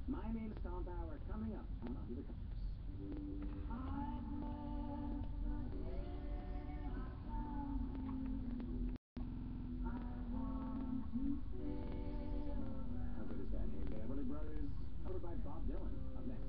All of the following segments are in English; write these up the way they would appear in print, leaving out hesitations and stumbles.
My name is Tom Bauer. Coming up on Under the Covers. How good is that? Here's the Everly Brothers, covered by Bob Dylan. Up next.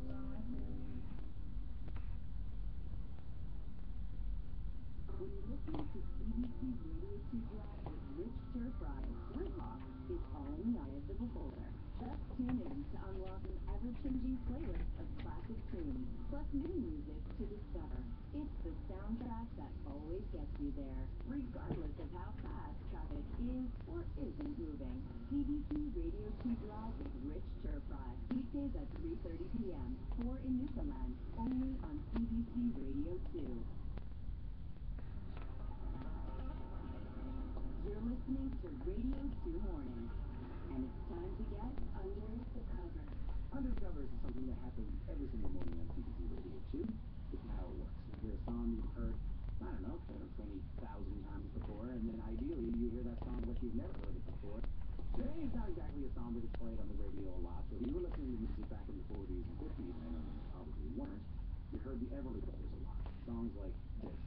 When you're listening to CBC's Radio 2 Drive with Rich Stir-Fry, Britpop is all in the eye of the beholder. Just tune in to unlock an ever-changing playlist of classic tunes, plus new music to discover. It's the soundtrack that always gets you there, regardless of how fast traffic is or isn't moving. CBC Radio 2 Drive with Rich Stir-Fry, weekdays at 3:30 p.m. 4 in Newfoundland, only on CBC Radio 2. You're listening to Radio 2 Morning, and it's time to get under the covers. Under the Covers is something that happens every single morning on CBC Radio 2. This is how it works. You hear a song you've heard, I don't know, 20,000 times before, and then ideally you hear that song like you've never heard it before. Today is not exactly a song that gets played on the radio a lot, so if you were listening to music back in the 40s and 50s, and I know you probably weren't, you heard the Everly Brothers a lot. Songs like this.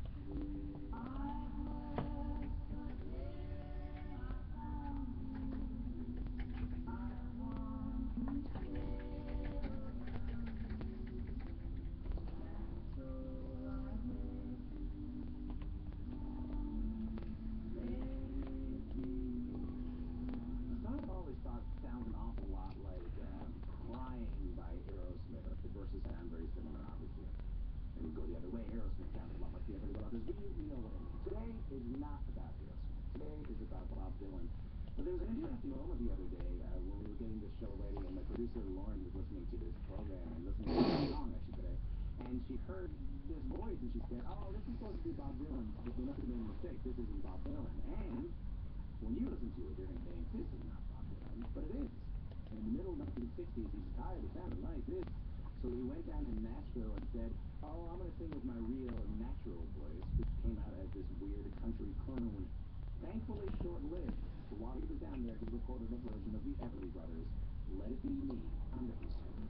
Sounds an awful lot like Crying by Aerosmith. The verses sound very similar, obviously. And we go the other way. Aerosmith sounds a lot like the Everly Brothers. We know what I mean. Today is not about Aerosmith. Today is about Bob Dylan. But there was an interesting moment the other day when we were getting this show ready, and my producer Lauren was listening to this program and listening to the song, I should say. And she heard this voice, and she said, "Oh, this is supposed to be Bob Dylan. But there must have been a mistake. This isn't Bob Dylan." And when you listen to it, you're going to think, this is not Bob Dylan, but it is. In the middle of the 1960s, he was tired of sounding like this. So he went down to Nashville and said, "Oh, I'm going to sing with my real natural voice," which came out as this weird country croon. Thankfully short-lived. But while he was down there, he recorded a version of the Everly Brothers, "Let It Be Me," under his song.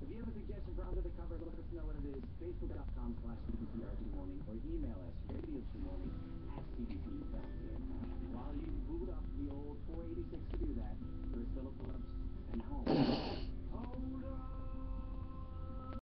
If you have a suggestion for Under the Cover, let us know what it is. Facebook.com/CBCRTMorning or email us radiotmorning@cbc.com. While you boot up the old 486 to do that, there's Philip Phillips and home.